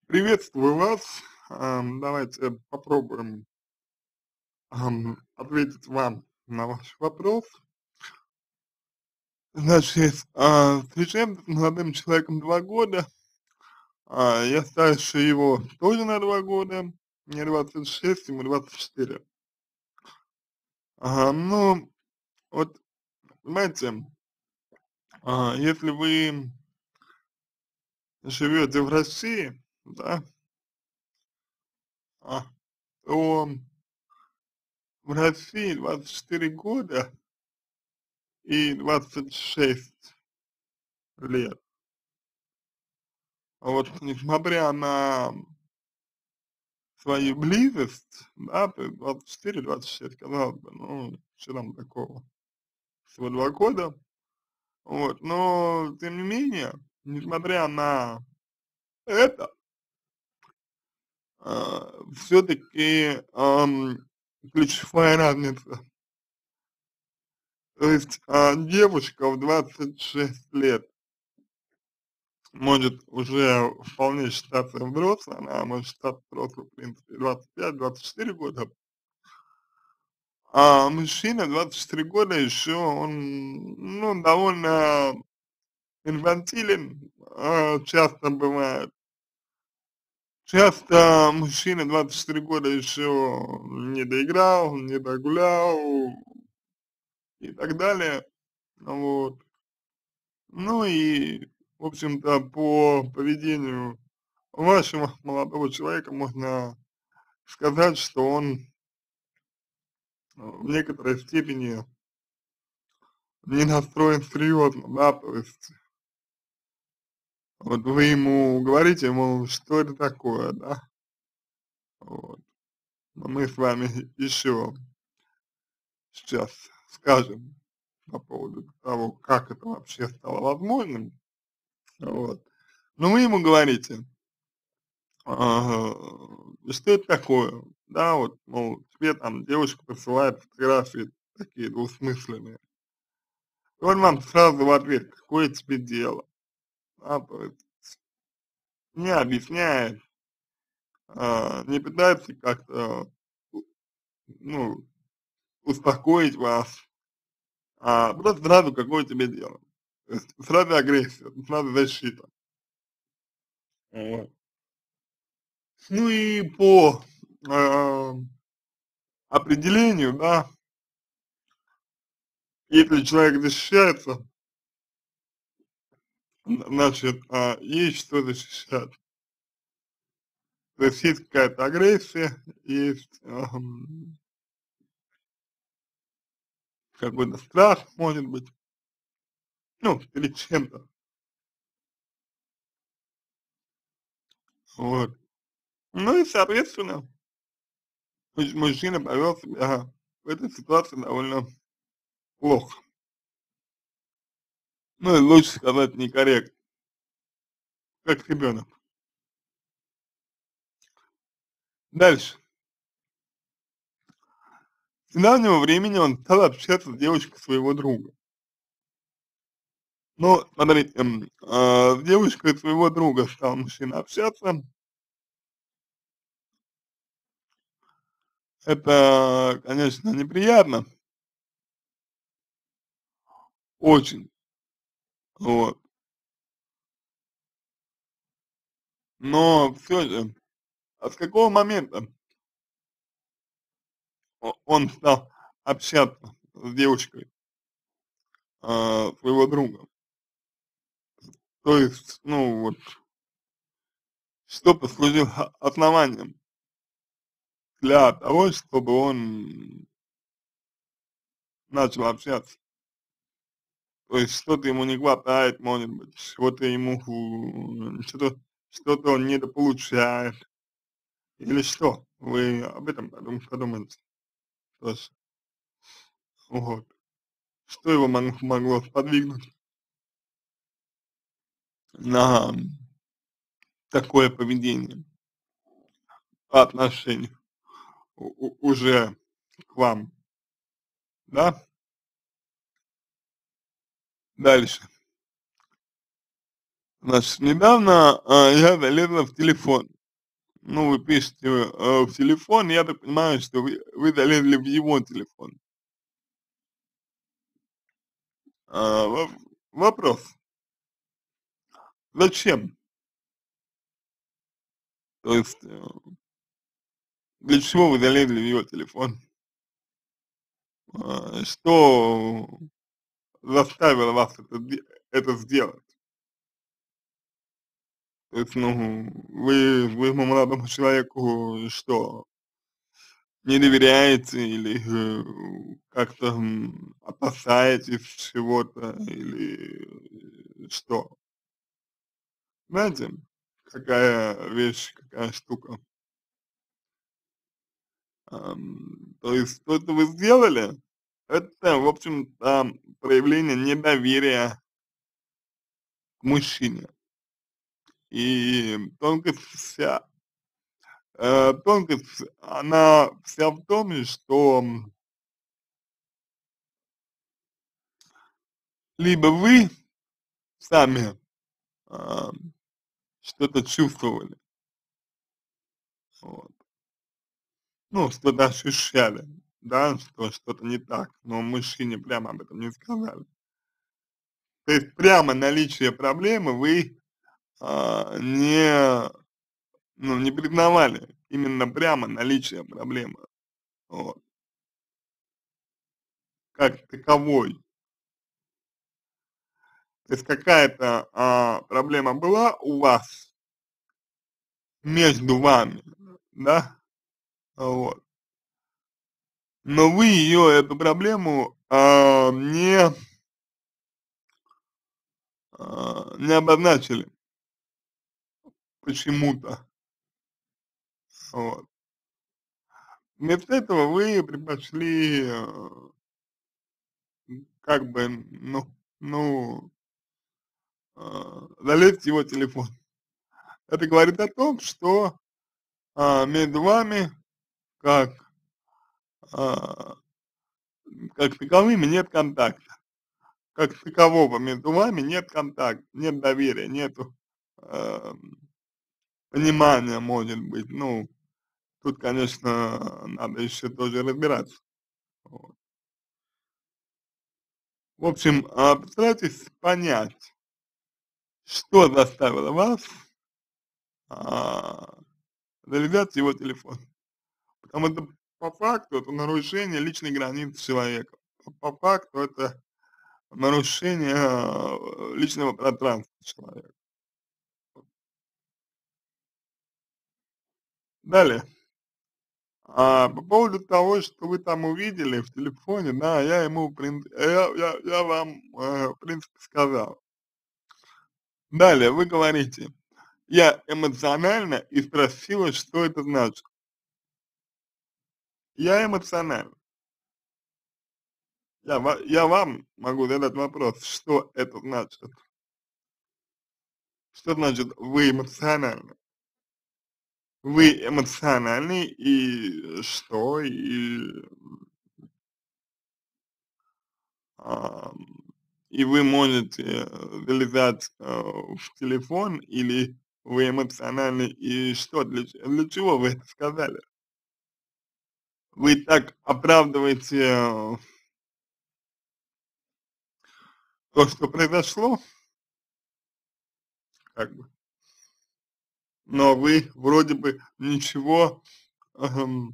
Приветствую вас. Давайте попробуем ответить вам на ваш вопрос. Значит, встречаемся с молодым человеком 2 года. Я старше его тоже на 2 года. Мне 26, ему 24. Ну, вот, понимаете, если вы живете в России, да, а, то в России 24 года и 26 лет. Вот несмотря на свою близость, да, то есть 24-26, казалось бы, ну, что там такого, всего 2 года, вот, но, тем не менее, несмотря на это, все-таки ключевая разница, то есть девушка в 26 лет может уже вполне считаться взрослой, она может считаться взрослой, в принципе, 25-24 года. А мужчина 24 года еще, он, ну, довольно инфантилен, часто бывает. Часто мужчина 24 года еще не доиграл, не догулял и так далее. Вот. Ну и, в общем-то, по поведению вашего молодого человека можно сказать, что он в некоторой степени не настроен серьезно, да, то есть вот вы ему говорите, мол, что это такое, да, вот. Но мы с вами еще сейчас скажем по поводу того, как это вообще стало возможным, вот. Но вы ему говорите, что это такое, да, вот, мол, тебе там девушка присылает фотографии такие двусмысленные. И он вам сразу в ответ, какое тебе дело, да, то есть не объясняет, не пытается как-то, ну, успокоить вас, просто сразу какое тебе дело. То есть сразу агрессия, сразу защита. Вот. Ну и по а, определению, да, если человек защищается, значит, есть что защищать. То есть какая-то агрессия, есть какой-то страх, может быть, ну, перед чем-то. Вот. Ну и, соответственно, мужчина повел себя в этой ситуации довольно плохо. Ну и лучше сказать некорректно, как ребенок. Дальше. С недавнего времени он стал общаться с девушкой своего друга. Но, смотрите, с девушкой своего друга стал мужчина общаться. Это, конечно, неприятно, очень, вот. Но все же, с какого момента он стал общаться с девушкой своего друга? То есть, ну вот, что послужило основанием для того, чтобы он начал общаться? То есть что-то ему не хватает, может быть, что-то ему, что-то он недополучает, или что? Вы об этом подумайте тоже. Вот. Что его могло сподвигнуть на такое поведение по отношению уже к вам, да? Дальше. Значит, недавно я залезла в телефон. Ну, вы пишете, в телефон, я так понимаю, что вы залезли в его телефон. А, вопрос, зачем? То есть, для чего вы залезли в его телефон? Что заставило вас это сделать? То есть, ну, вы молодому человеку что, не доверяете или как-то опасаетесь чего-то или что? Знаете, какая вещь, какая штука. То есть то, что вы сделали, это, в общем-то, проявление недоверия к мужчине. И тонкость, она вся в том, что либо вы сами а, что-то чувствовали, вот, ну, что-то ощущали, да, что что-то не так, но мужчине прямо об этом не сказали. То есть прямо наличие проблемы вы не, ну, не признавали именно прямо наличие проблемы, вот, как таковой. То есть какая-то проблема была у вас между вами, да, вот, но вы ее, эту проблему, не обозначили почему-то, вот. Вместо этого вы предпочли, как бы, ну, залезть в его телефон. Это говорит о том, что между вами как, а, как таковыми нет контакта. Как такового между вами нет контакта, нет доверия, нету эм, понимания, может быть. Ну, тут, конечно, надо еще тоже разбираться. Вот. В общем, постарайтесь понять, что заставило вас а, залезать в его телефон. Потому что по факту это нарушение личной границы человека. По факту это нарушение личного пространства человека. Далее. По поводу того, что вы там увидели в телефоне, да, я ему, я вам, в принципе, сказал. Далее, вы говорите, я эмоционально и спросила, что это значит. Я эмоционально. Я вам могу задать вопрос, что это значит. Что значит вы эмоционально? Вы эмоциональный и что? Ам, и вы можете залезать в телефон или вы эмоциональны и что, для чего вы это сказали? Вы так оправдываете то, что произошло, как бы, но вы вроде бы ничего эм,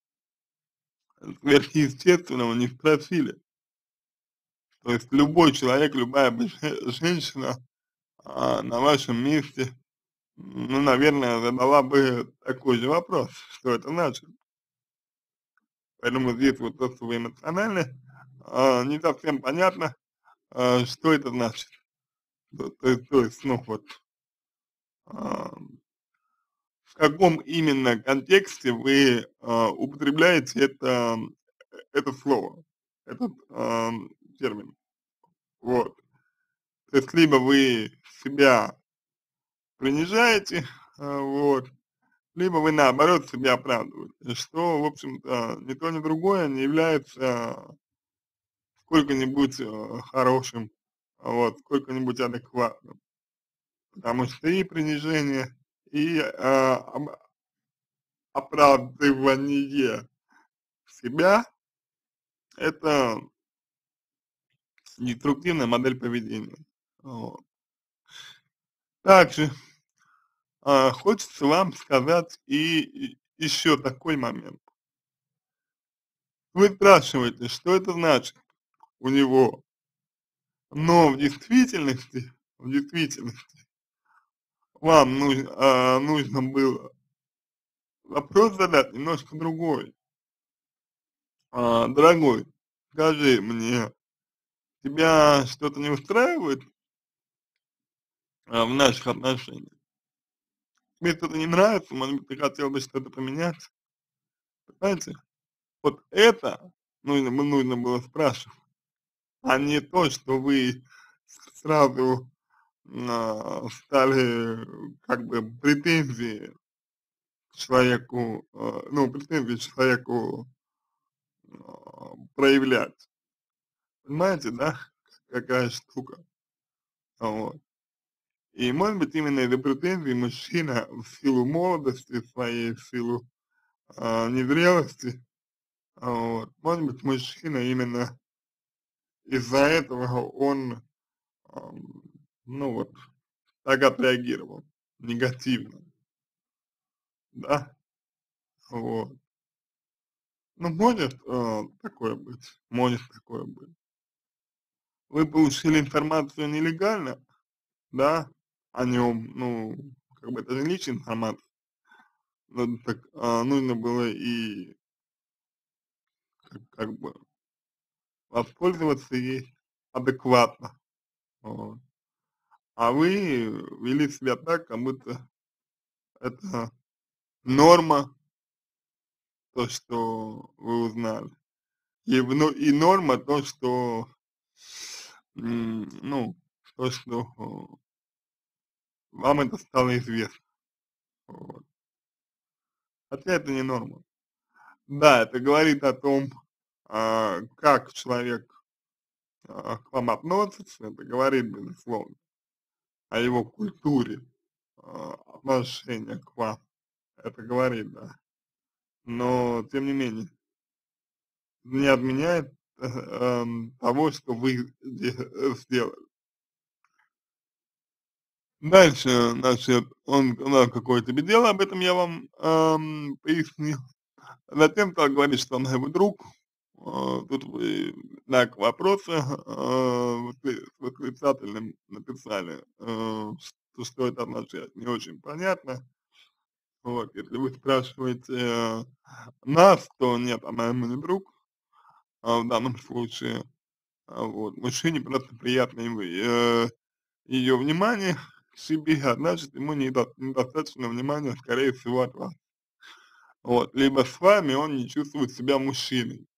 сверхъестественного не спросили. То есть любой человек, любая бы женщина на вашем месте, ну, наверное, задала бы такой же вопрос, что это значит. Поэтому здесь вот то, что вы эмоциональны, не совсем понятно, что это значит. То есть, ну вот, а, в каком именно контексте вы употребляете это слово, этот термин. Вот. То есть либо вы себя принижаете, вот, либо вы наоборот себя оправдываете, что, в общем-то, ни то, ни другое не является сколько-нибудь хорошим, вот, сколько-нибудь адекватным. Потому что и принижение, и оправдывание себя — это деструктивная модель поведения. Вот. Также хочется вам сказать и еще такой момент. Вы спрашиваете, что это значит у него, но в действительности вам нужно было вопрос задать немножко другой. Дорогой, скажи мне, тебя что-то не устраивает в наших отношениях? Тебе что-то не нравится, может быть, ты хотел бы что-то поменять? Понимаете? Вот это нужно было спрашивать, а не то, что вы сразу стали как бы претензии человеку проявлять. Понимаете, да, какая штука? Вот. И может быть именно из-за претензий мужчина в силу молодости своей, в силу незрелости, вот, может быть мужчина именно из-за этого он, ам, ну вот, так отреагировал негативно, да, вот. Ну, может такое быть, может такое быть. Вы получили информацию нелегально, да, о нем, ну, как бы это же личная информация, ну, так нужно было и как бы воспользоваться ей адекватно, вот. А вы вели себя так, как будто это норма, то, что вы узнали. И норма то, что, ну, то, что вам это стало известно. Вот. Хотя это не норма. Да, это говорит о том, как человек к вам относится, это говорит, безусловно, о его культуре отношения к вам. Это говорит, да. Но, тем не менее, не отменяет того, что вы сделали. Дальше, значит, он сказал, какое тебе дело, об этом я вам пояснил. Затем стал говорить, что она его друг. Тут вы знак вопроса с восклицательным написали, что это означает, не очень понятно. Вот, если вы спрашиваете нас, то нет, она ему не друг, в данном случае. Вот, мужчине просто приятно ее внимание к себе, а значит, ему недостаточно внимания, скорее всего, от вас. Вот, либо с вами он не чувствует себя мужчиной.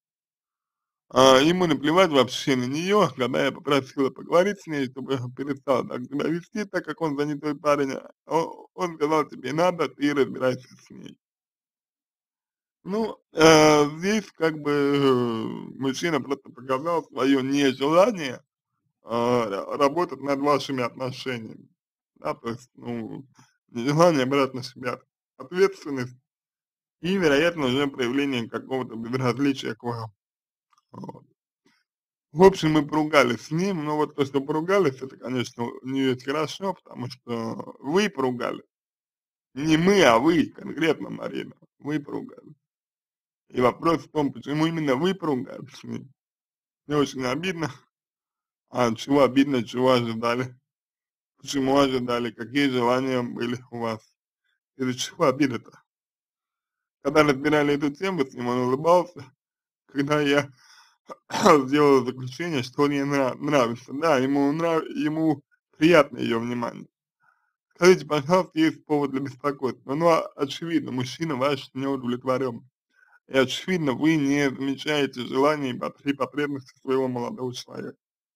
Ему наплевать вообще на нее, когда я попросила поговорить с ней, чтобы перестала так себя вести, так как он занятой парень, он сказал, тебе надо, ты разбирайся с ней. Ну, здесь как бы мужчина просто показал свое нежелание работать над вашими отношениями, да, то есть, ну, нежелание брать на себя ответственность и, вероятно, уже проявление какого-то безразличия к вам. Вот. В общем, мы поругались с ним, но вот то, что поругались, это, конечно, не есть хорошо, потому что вы поругались. Не мы, а вы, конкретно, Марина, вы поругались. И вопрос в том, почему именно вы поругались с ним. Мне очень обидно. А чего обидно, чего ожидали? Почему ожидали? Какие желания были у вас? Из-за чего обида-то? Когда разбирали эту тему с ним, он улыбался, когда я сделал заключение, что он ей нравится. Да, ему приятно ее внимание. Скажите, пожалуйста, есть повод для беспокойства. Ну, очевидно, мужчина ваш не удовлетворен. И очевидно, вы не замечаете желаний и потребностей своего молодого человека.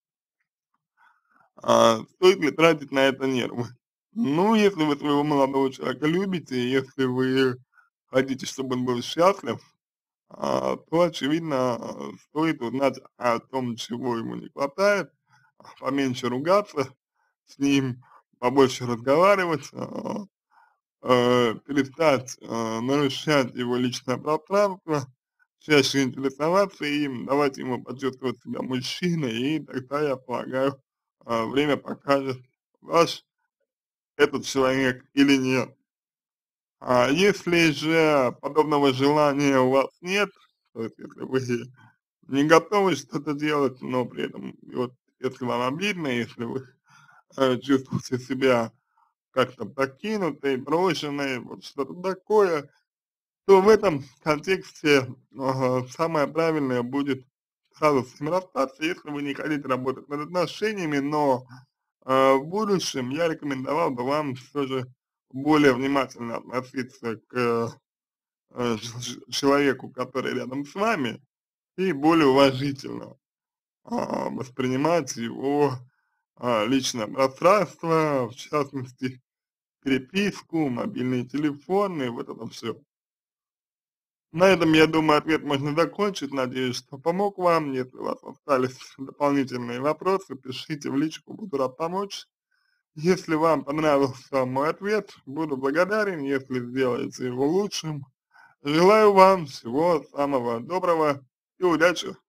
Стоит ли тратить на это нервы? Ну, если вы своего молодого человека любите, если вы хотите, чтобы он был счастлив, то, очевидно, стоит узнать о том, чего ему не хватает, поменьше ругаться с ним, побольше разговаривать, перестать нарушать его личное пространство, чаще интересоваться им, давать ему почувствовать себя мужчиной, и тогда, я полагаю, время покажет, ваш этот человек или нет. А если же подобного желания у вас нет, то есть если вы не готовы что-то делать, но при этом, вот, если вам обидно, если вы чувствуете себя как-то покинутой, брошенной, вот что-то такое, то в этом контексте самое правильное будет сразу с ним расстаться, если вы не хотите работать над отношениями, но в будущем я рекомендовал бы вам все же более внимательно относиться к человеку, который рядом с вами, и более уважительно воспринимать его личное пространство, в частности, переписку, мобильные телефоны, вот это все. На этом, я думаю, ответ можно закончить. Надеюсь, что помог вам. Если у вас остались дополнительные вопросы, пишите в личку, буду рад помочь. Если вам понравился мой ответ, буду благодарен, если сделаете его лучшим. Желаю вам всего самого доброго и удачи!